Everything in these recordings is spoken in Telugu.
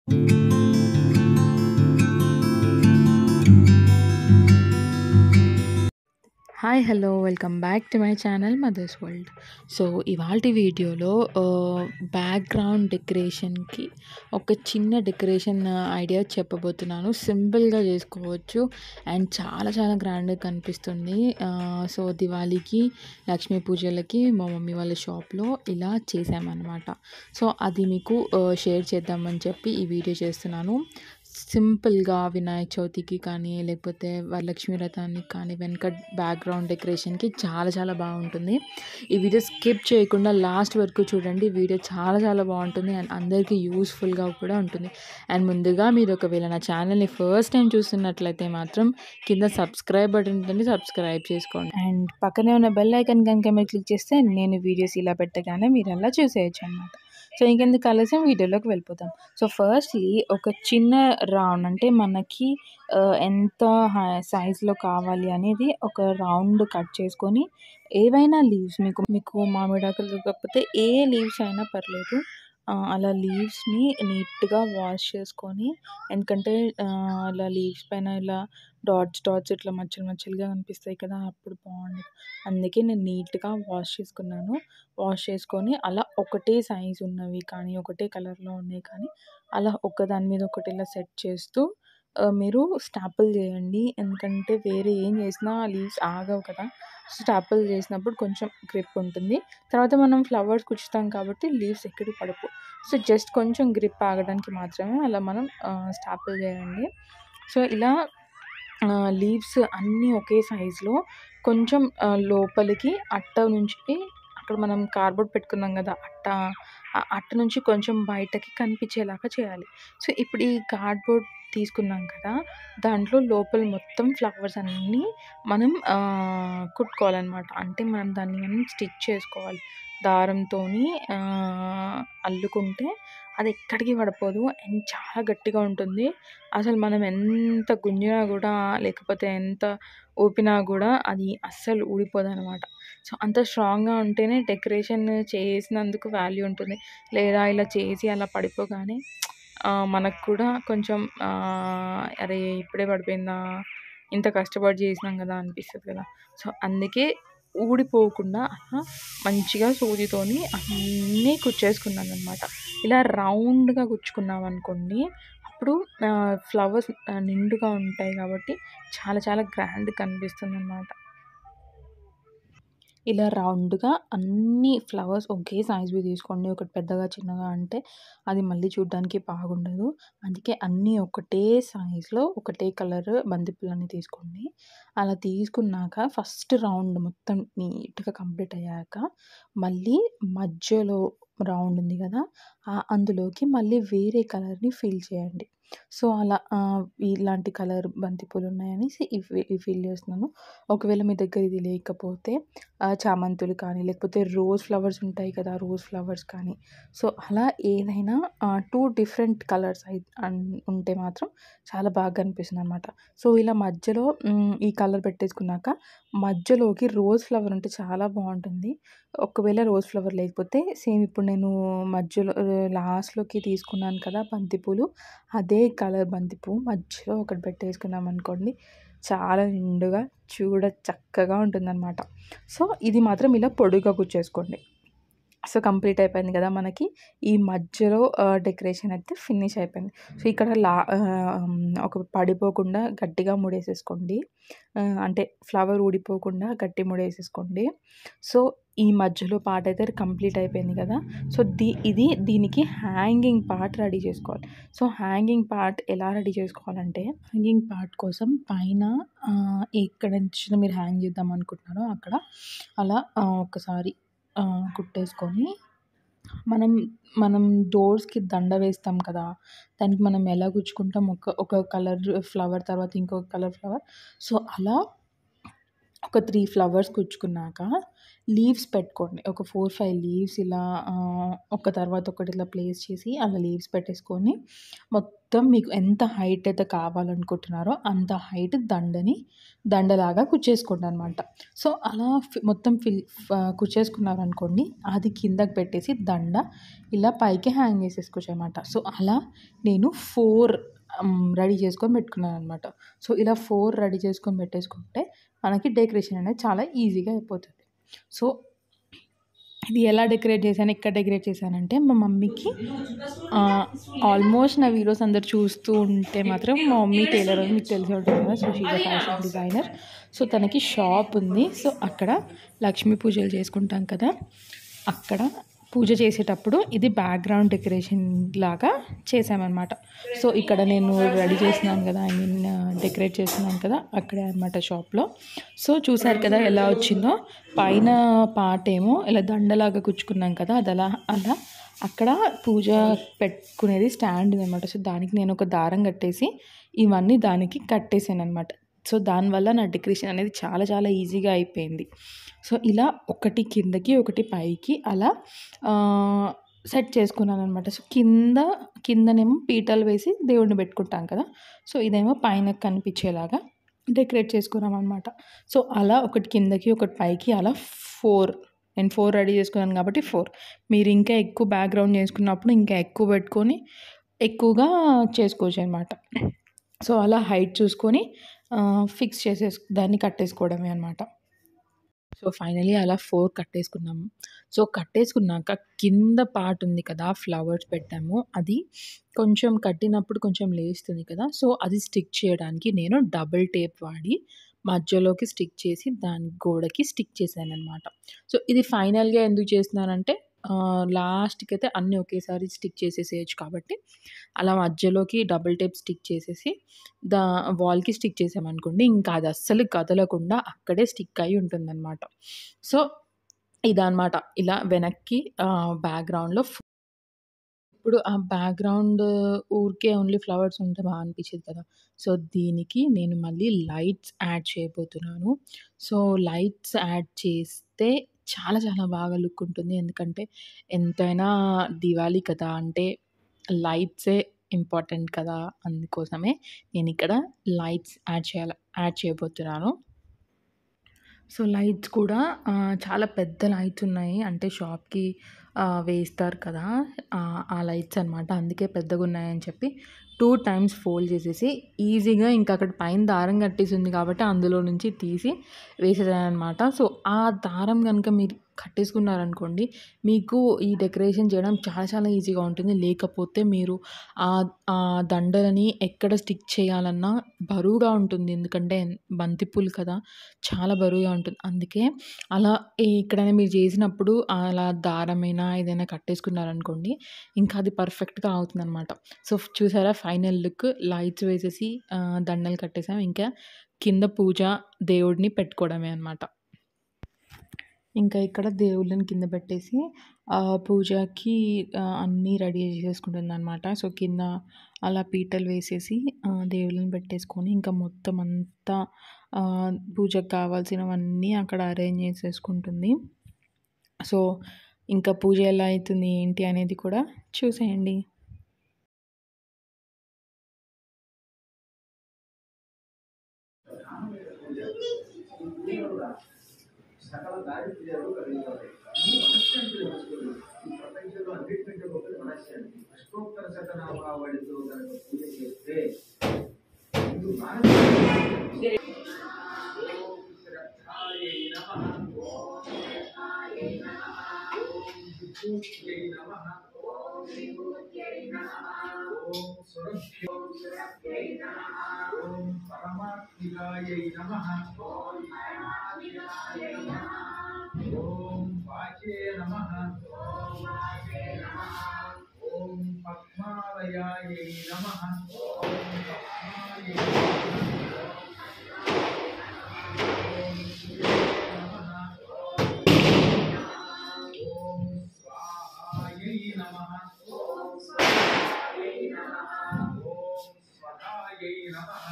Hi hello welcome back to my channel mothers world. So ఇవాల్టి వీడియోలో బ్యాక్గ్రౌండ్ డెకరేషన్కి ఒక చిన్న డెకరేషన్ ఐడియా చెప్పబోతున్నాను. సింపుల్గా చేసుకోవచ్చు అండ్ చాలా చాలా గ్రాండ్గా కనిపిస్తుంది. సో దివాళీకి, లక్ష్మీ పూజలకి మా మమ్మీ వాళ్ళ షాప్లో ఇలా చేసామన్నమాట. సో అది మీకు షేర్ చేద్దామని చెప్పి ఈ వీడియో చేస్తున్నాను. సింపుల్గా వినాయక చవితికి కానీ, లేకపోతే వరలక్ష్మి వ్రతానికి కానీ వెనక బ్యాక్గ్రౌండ్ డెకరేషన్కి చాలా చాలా బాగుంటుంది. ఈ వీడియో స్కిప్ చేయకుండా లాస్ట్ వరకు చూడండి. వీడియో చాలా చాలా బాగుంటుంది అండ్ అందరికీ యూస్ఫుల్గా కూడా ఉంటుంది. అండ్ ముందుగా మీరు ఒకవేళ నా ఛానల్ని ఫస్ట్ టైం చూస్తున్నట్లయితే మాత్రం కింద సబ్స్క్రైబ్ బటన్ ఉంటుంది, సబ్స్క్రైబ్ చేసుకోండి. అండ్ పక్కనే ఉన్న బెల్ ఐకాన్ కనుక మీరు క్లిక్ చేస్తే నేను వీడియోస్ ఇలా పెట్టగానే మీరు అలా చూసేయచ్చు అనమాట. సో ఇంకెందుకు ఆలస్యం, వీడియోలోకి వెళ్ళిపోతాం. సో ఫస్ట్లీ ఒక చిన్న రౌండ్, అంటే మనకి ఎంత సైజులో కావాలి అనేది ఒక రౌండ్ కట్ చేసుకొని, ఏవైనా లీవ్స్ మీకు మామిడాకులు కాకపోతే ఏ లీవ్స్ అయినా పర్లేదు, అలా లీవ్స్ని నీట్గా వాష్ చేసుకొని, ఎందుకంటే అలా లీవ్స్ పైన ఇలా డాట్స్ డాట్స్ ఇట్లా మచ్చలు మచ్చలుగా కనిపిస్తాయి కదా, అప్పుడు బాగుండదు. అందుకే నేను నీట్గా వాష్ చేసుకున్నాను. వాష్ చేసుకొని అలా ఒకటే సైజు ఉన్నవి కానీ, ఒకటే కలర్లో ఉన్నాయి కానీ, అలా ఒకదాని మీద ఒకటి ఇలా సెట్ చేస్తూ మీరు స్టాపుల్ చేయండి. ఎందుకంటే వేరే ఏం చేసినా లీవ్స్ ఆగవు కదా. స్టాపుల్ చేసినప్పుడు కొంచెం గ్రిప్ ఉంటుంది. తర్వాత మనం ఫ్లవర్స్ కుచ్చుతాం కాబట్టి లీవ్స్ ఎక్కడికి పడిపోవు. సో జస్ట్ కొంచెం గ్రిప్ ఆగడానికి మాత్రమే అలా మనం స్టాపుల్ చేయండి. సో ఇలా లీవ్స్ అన్నీ ఒకే సైజులో కొంచెం లోపలికి అట్ట నుంచి, అక్కడ మనం కార్డ్బోర్డ్ పెట్టుకున్నాం కదా అట్ట నుంచి కొంచెం బయటకి కనిపించేలాగా చేయాలి. సో ఇప్పుడు ఈ కార్డ్బోర్డ్ తీసుకున్నాం కదా, దాంట్లో లోపల మొత్తం ఫ్లవర్స్ అన్నీ మనం కుట్టుకోవాలన్నమాట. అంటే మనం దాన్ని స్టిచ్ చేసుకోవాలి దారంతోని. అల్లుకుంటే అది ఎక్కడికి పడిపోదు అండ్ చాలా గట్టిగా ఉంటుంది. అసలు మనం ఎంత గుంజినా కూడా, లేకపోతే ఎంత ఊపినా కూడా అది అస్సలు ఊడిపోదనమాట. సో అంత స్ట్రాంగ్గా ఉంటేనే డెకరేషన్ చేసినందుకు వాల్యూ ఉంటుంది. లేదా ఇలా చేసి అలా పడిపోగానే మనకు కూడా కొంచెం అరే ఇప్పుడే పడిపోయిందా, ఇంత కష్టపడి చేసినాం కదా అనిపిస్తుంది కదా. సో అందుకే ఊడిపోకుండా అలా మంచిగా సూదితోని అన్నీ కుచ్చేసుకున్నాను అనమాట. ఇలా రౌండ్గా కుచ్చుకున్నాం అనుకోండి, అప్పుడు ఫ్లవర్స్ నిండుగా ఉంటాయి కాబట్టి చాలా చాలా గ్రాండ్గా కనిపిస్తుంది అనమాట. ఇలా రౌండ్గా అన్ని ఫ్లవర్స్ ఒకే సైజ్వి తీసుకోండి. ఒకటి పెద్దగా చిన్నగా అంటే అది మళ్ళీ చూడడానికి బాగుండదు. అందుకే అన్నీ ఒకటే సైజులో ఒకటే కలర్ బంతిపూలన్నీ తీసుకోండి. అలా తీసుకున్నాక ఫస్ట్ రౌండ్ మొత్తం నీట్గా కంప్లీట్ అయ్యాక, మళ్ళీ మధ్యలో రౌండ్ ఉంది కదా, అందులోకి మళ్ళీ వేరే కలర్ని ఫిల్ చేయండి. సో అలా ఇలాంటి కలర్ బంతిపూలు ఉన్నాయనేసి ఇవి ఫిల్ చేస్తున్నాను. ఒకవేళ మీ దగ్గర ఇది లేకపోతే చామంతులు కానీ, లేకపోతే రోజ్ ఫ్లవర్స్ ఉంటాయి కదా, రోజ్ ఫ్లవర్స్ కానీ, సో అలా ఏదైనా 2 డిఫరెంట్ కలర్స్ ఉంటే మాత్రం చాలా బాగా కనిపిస్తుంది అనమాట. సో ఇలా మధ్యలో ఈ కలర్ పెట్టేసుకున్నాక మధ్యలోకి రోజ్ ఫ్లవర్ ఉంటే చాలా బాగుంటుంది. ఒకవేళ రోజ్ ఫ్లవర్ లేకపోతే సేమ్ ఇప్పుడు నేను మధ్యలో లాస్ట్లోకి తీసుకున్నాను కదా బంతిపూలు, అదే కలర్ బంతిపువ్వు మధ్యలో ఒకటి పెట్టేసుకున్నాం అనుకోండి, చాలా నిండుగా చక్కగా ఉంటుందన్నమాట. సో ఇది మాత్రం ఇలా పొడుగ్గా కుచ్చేసుకోండి. సో కంప్లీట్ అయిపోయింది కదా మనకి. ఈ మధ్యలో డెకరేషన్ అయితే ఫినిష్ అయిపోయింది. సో ఇక్కడ ఒక పడిపోకుండా గట్టిగా ముడేసేసుకోండి. అంటే ఫ్లవర్ ఊడిపోకుండా గట్టి ముడేసేసుకోండి. సో ఈ మధ్యలో పార్ట్ అయితే కంప్లీట్ అయిపోయింది కదా. సో దీనికి హ్యాంగింగ్ పార్ట్ రెడీ చేసుకోవాలి. సో హ్యాంగింగ్ పార్ట్ ఎలా రెడీ చేసుకోవాలంటే, హ్యాంగింగ్ పార్ట్ కోసం పైన ఎక్కడ నుంచి మీరు హ్యాంగ్ చేద్దాం అనుకుంటున్నారో అక్కడ అలా ఒకసారి కుట్టేసుకొని, మనం డోర్స్కి దండ వేస్తాం కదా, దానికి మనం ఎలా గుచ్చుకుంటాం, ఒక కలర్ ఫ్లవర్ తర్వాత ఇంకొక కలర్ ఫ్లవర్. సో అలా ఒక 3 ఫ్లవర్స్ కుచ్చుకున్నాక లీవ్స్ పెట్టుకోండి. ఒక 4, 5 లీవ్స్ ఇలా ఒక తర్వాత ఒకటి ఇలా ప్లేస్ చేసి అలా లీవ్స్ పెట్టేసుకొని మొత్తం మీకు ఎంత హైట్ అయితే కావాలనుకుంటున్నారో అంత హైట్ దండలాగా కుచ్చేసుకోండనమాట. సో, అలా మొత్తం కుచ్చేసుకున్నారనుకోండి, అది కిందకి పెట్టేసి దండ ఇలా పైకి హ్యాంగ్ చేసేసుకోవచ్చనమాట. సో, అలా నేను 4 రెడీ చేసుకొని పెట్టుకున్నాననమాట. సో, ఇలా 4 రెడీ చేసుకొని పెట్టేసుకుంటే మనకి డెకరేషన్ అనేది చాలా ఈజీగా అయిపోతుంది. సో, ఇది ఎలా డెకరేట్ చేశాను, ఎక్కడ డెకరేట్ చేశానంటే మా మమ్మీకి ఆల్మోస్ట్ నా వీడియోస్ అందరూ చూస్తూ ఉంటే మాత్రం మా మమ్మీ టైలర్ అని మీకు తెలిసే ఉంటుంది కదా. So, she is a fashion designer. So, తనకి షాప్ ఉంది. సో, అక్కడ లక్ష్మీ పూజలు చేసుకుంటాం కదా, అక్కడ పూజ చేసేటప్పుడు ఇది బ్యాక్‌గ్రౌండ్ డెకరేషన్ లాగా చేశామనమాట. సో, ఇక్కడ నేను రెడీ చేస్తున్నాను కదా, ఐ మీన్ డెకరేట్ చేస్తున్నాను కదా, అక్కడే అనమాట షాప్‌లో. సో, చూసారు కదా ఎలా వచ్చిందో. పైన పార్ట్ ఏమో ఇలా దండలాగా కుచ్చుకున్నాం కదా, అలా అక్కడ పూజ పెట్టుకునేది స్టాండ్ ఉందనమాట. సో, దానికి నేను ఒక దారం కట్టేసి ఇవన్నీ దానికి కట్టేసాననమాట. సో, దానివల్ల నా డెకరేషన్ అనేది చాలా చాలా ఈజీగా అయిపోయింది. సో, ఇలా ఒకటి కిందకి, ఒకటి పైకి అలా సెట్ చేసుకున్నాననమాట. సో, కిందనేమో పీటలు వేసి దేవుడిని పెట్టుకుంటాం కదా. సో, ఇదేమో పైన కనిపించేలాగా డెకరేట్ చేసుకున్నామనమాట. సో, అలా ఒకటి కిందకి, ఒకటి పైకి అలా 4 నేను 4 రెడీ చేసుకున్నాను కాబట్టి 4. మీరు ఇంకా ఎక్కువ బ్యాక్‌గ్రౌండ్ చేసుకున్నప్పుడు ఇంకా ఎక్కువ పెట్టుకొని ఎక్కువగా చేసుకోవచ్చనమాట. సో, అలా హైట్ చూసుకొని ఫిక్స్ దాన్ని కట్టేసుకోవడమే అనమాట. సో, ఫైనల్లీ అలా 4 కట్టేసుకున్నాము. సో, కట్టేసుకున్నాక కింద పార్ట్ ఉంది కదా, ఫ్లవర్స్ పెట్టాము. అది కొంచెం కట్టినప్పుడు కొంచెం లేస్తుంది కదా. సో, అది స్టిక్ చేయడానికి నేను డబుల్ టేప్ వాడి మధ్యలోకి స్టిక్ చేసి దాని గోడకి స్టిక్ చేశాననమాట. సో, ఇది ఫైనల్‌గా ఎందుకు చేస్తున్నానంటే లాస్ట్‌కైతే అన్నీ ఒకేసారి స్టిక్ చేసేసేయొచ్చు కాబట్టి అలా మధ్యలోకి డబుల్ టేప్ స్టిక్ చేసేసి వాల్‌కి స్టిక్ చేసామనుకోండి, ఇంకా అది అస్సలు కదలకుండా అక్కడే స్టిక్ అయ్యి ఉంటుందనమాట. సో, ఇదనమాట. ఇలా వెనక్కి బ్యాక్‌గ్రౌండ్‌లో ఇప్పుడు ఆ బ్యాక్‌గ్రౌండ్ ఊరికే ఓన్లీ ఫ్లవర్స్ ఉంటే అనిపించేది కదా. సో, దీనికి నేను మళ్ళీ లైట్స్ యాడ్ చేయబోతున్నాను. సో, లైట్స్ యాడ్ చేస్తే చాలా చాలా బాగా లుక్ ఉంటుంది. ఎందుకంటే ఎంతైనా దివాళీ కదా, అంటే లైట్సే ఇంపార్టెంట్ కదా. అందుకోసమే నేనిక్కడ లైట్స్ యాడ్ చేయబోతున్నాను. సో, లైట్స్ కూడా చాలా పెద్ద లైట్స్ ఉన్నాయి. అంటే షాప్‌కి వేస్తారు కదా, ఆ లైట్స్ అనమాట. అందుకే పెద్దగున్నాయని చెప్పి 2 టైమ్స్ ఫోల్డ్ చేసేసి ఈజీగా ఇంకా అక్కడ పైన దారం కట్టేసి ఉంది కాబట్టి అందులో నుంచి తీసి వేసేసాననమాట. సో, ఆ దారం గనుక మీరు కట్టేసుకున్నారనుకోండి, మీకు ఈ డెకరేషన్ చేయడం చాలా చాలా ఈజీగా ఉంటుంది. లేకపోతే మీరు ఆ దండలని ఎక్కడ స్టిక్ చేయాలన్నా బరువుగా ఉంటుంది. ఎందుకంటే బంతిపూలు కదా, చాలా బరువుగా ఉంటుంది. అందుకే అలా ఎక్కడైనా మీరు చేసినప్పుడు అలా దారమైనా ఏదైనా కట్టేసుకున్నారనుకోండి, ఇంకా అది పర్ఫెక్ట్‌గా అవుతుందనమాట. సో, చూసారా ఫైనల్ లుక్ లైట్స్ వేసేసి దండలు కట్టేసాం. ఇంకా కింద దేవుడిని పెట్టుకోవడమే అనమాట. ఇంకా ఇక్కడ దేవుళ్ళని కింద పెట్టేసి పూజకి అన్నీ రెడీ చేసేసుకుంటుందనమాట. సో, కింద అలా పీటలు వేసేసి దేవుళ్ళని పెట్టేసుకొని ఇంకా మొత్తం అంతా పూజకు కావాల్సినవన్నీ అక్కడ అరేంజ్ చేసేసుకుంటుంది. సో, ఇంకా పూజ ఎలా అయితుంది ఏంటి అనేది కూడా చూసేయండి. సకల దారిద్ర్యాలు కలిగినవాడు మనశ్శాంతి తెలుసుకుని ఈ ప్రపంచంలో అన్నిటికంటే గొప్ప మనశ్శాంతి అష్టోత్తర శతనామావళితో కనుక పూజ చేస్తే ముందు మానసిక परमात्मिकायै नमः ओम वाचे नमः ओम पद्मालयायै नमः ओम पद्मायै ओम स्वाहायै नमः ओम स्वाहायै नमः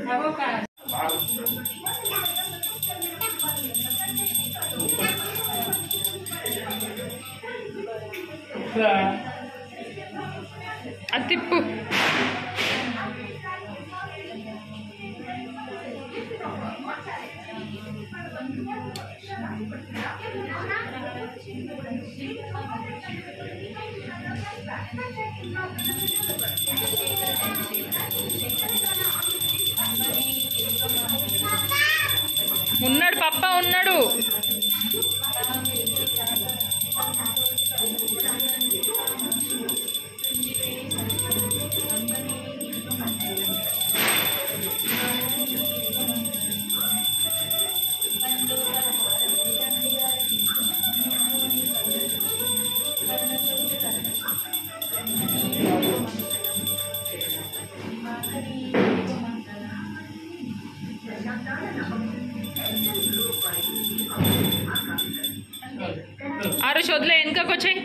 అది తిప్పు. ఉన్నాడు పప్ప ఉన్నాడు. ఆరుష్ వదిలే, వెనుకకు వచ్చాయి.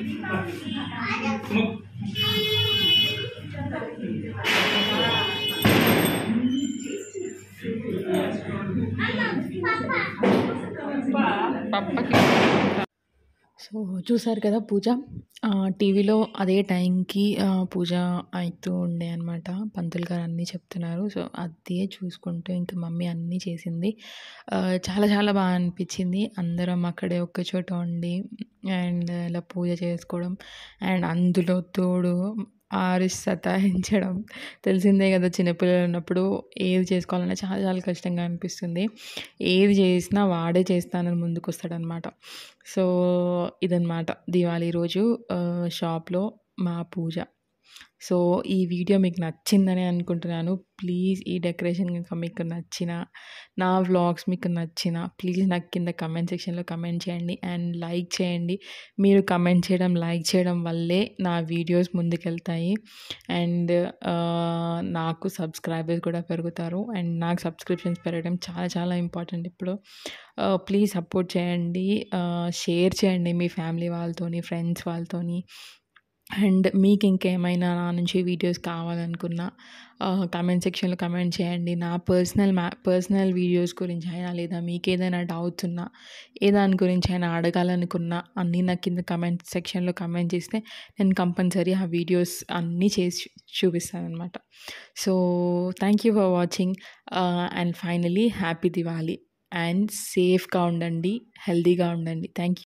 పప్పకి సో చూసారు కదా పూజ. టీవీలో అదే టైంకి పూజ అవుతూ ఉండే అనమాట. పంతులు గారు అన్నీ చెప్తున్నారు. సో అదే చూసుకుంటూ ఇంకా మమ్మీ అన్నీ చేసింది. చాలా చాలా బాగా అనిపించింది. అందరం అక్కడే ఒక్క చోట ఉండి అండ్ ఇలా పూజ చేసుకోవడం అండ్ అందులో తోడు ఆరుష్ సతాయించడం. తెలిసిందే కదా, చిన్నపిల్లలు ఉన్నప్పుడు ఏది చేసుకోవాలన్నా చాలా చాలా కష్టంగా అనిపిస్తుంది. ఏది చేసినా వాడే చేస్తానని ముందుకు వస్తాడనమాట. సో ఇదన్నమాట దివాళీ రోజు షాప్లో మా పూజ. సో ఈ వీడియో మీకు నచ్చిందని అనుకుంటున్నాను. ప్లీజ్ ఈ డెకరేషన్ కనుక మీకు నచ్చిన, నా వ్లాగ్స్ మీకు నచ్చిన, ప్లీజ్ నాకు కింద కమెంట్ సెక్షన్లో కమెంట్ చేయండి అండ్ లైక్ చేయండి. మీరు కమెంట్ చేయడం, లైక్ చేయడం వల్లే నా వీడియోస్ ముందుకెళ్తాయి అండ్ నాకు సబ్స్క్రైబర్స్ కూడా పెరుగుతారు. అండ్ నాకు సబ్స్క్రిప్షన్స్ పెరగడం చాలా చాలా ఇంపార్టెంట్ ఇప్పుడు. ప్లీజ్ సపోర్ట్ చేయండి, షేర్ చేయండి మీ ఫ్యామిలీ వాళ్ళతోని, ఫ్రెండ్స్ వాళ్ళతోని. అండ్ మీకు ఇంకేమైనా నా నుంచి వీడియోస్ కావాలనుకున్నా కమెంట్ సెక్షన్లో కమెంట్ చేయండి. నా పర్సనల్ వీడియోస్ గురించి అయినా, లేదా మీకు ఏదైనా డౌట్స్ ఉన్నా, ఏ దాని గురించి అయినా అడగాలనుకున్నా అన్నీ నాకు కింద కమెంట్ సెక్షన్లో కమెంట్ చేస్తే నేను కంపల్సరీ ఆ వీడియోస్ అన్నీ చేసి చూపిస్తాను అనమాట. So thank you for watching and finally happy Diwali and సేఫ్గా ఉండండి, హెల్తీగా ఉండండి. Thank you.